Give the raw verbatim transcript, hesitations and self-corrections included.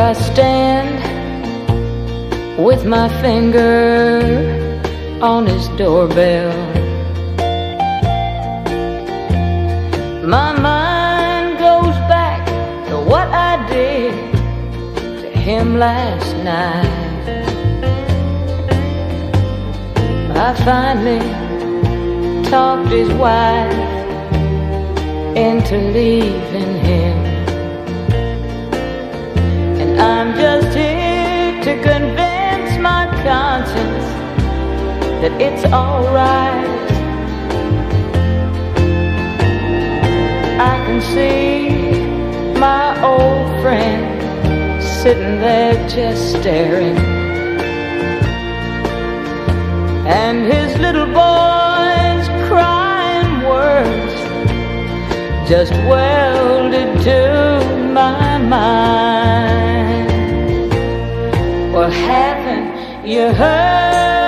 I stand with my finger on his doorbell. My mind goes back to what I did to him last night. I finally talked his wife into leaving him, and I'm just here to convince my conscience that it's alright. I can see my old friend sitting there just staring, and his little boy's crying words just welded to my mind. Well, haven't you heard?